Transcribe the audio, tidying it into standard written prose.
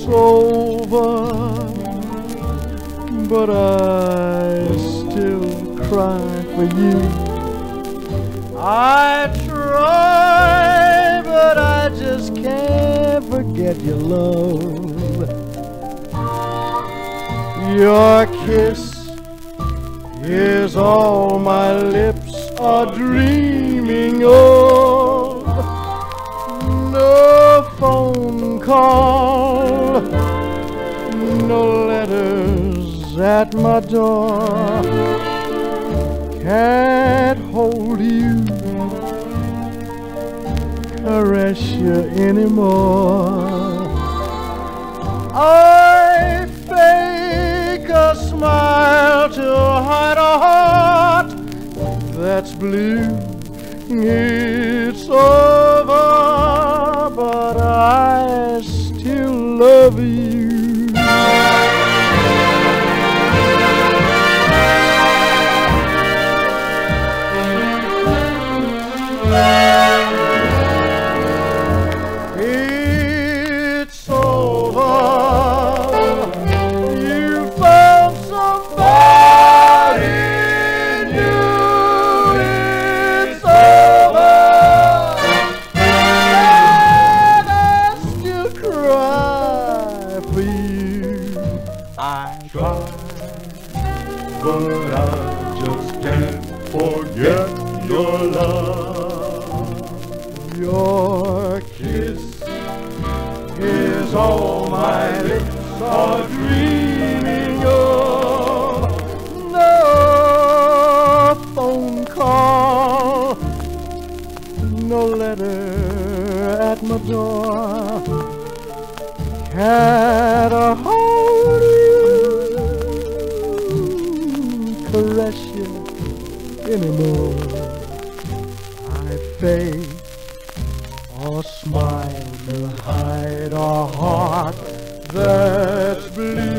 over, but I still cry for you. I try, but I just can't forget your love. Your kiss is all my lips are dreaming of. No phone call, no letters at my door. Can't hold you, caress you anymore. I fake a smile to hide a heart that's blue. It's over, but I still love you. It's over. You found somebody new. It's over. And I still cry for you. I try, but I just can't forget your love. Your kiss is all my lips are dreaming of. No phone call, no letter at my door. Can't hold you, caress you anymore. I fake or smile to hide a heart that's bleeding.